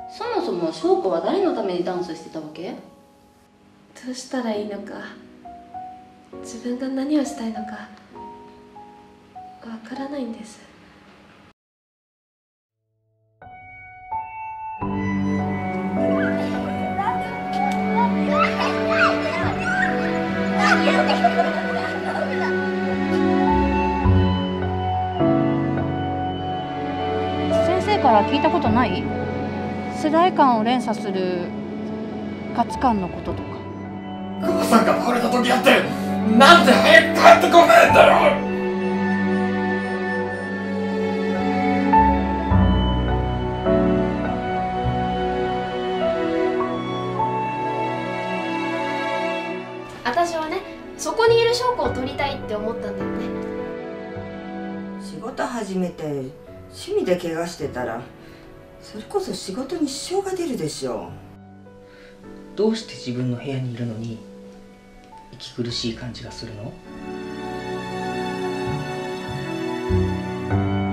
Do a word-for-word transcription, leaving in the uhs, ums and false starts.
そもそも翔子は誰のためにダンスしてたわけ？ どうしたらいいのか、自分が何をしたいのかわからないんです。 先生から聞いたことない？世代間を連鎖する価値観のこととか。 母さんが倒れた時だってなんで早く帰ってこないんだよ。 私はね、そこにいる翔子を撮りたいって思ったんだよね。 仕事始めて趣味で怪我してたらそれこそ仕事に支障が出るでしょう。 どうして自分の部屋にいるのに息苦しい感じがするの？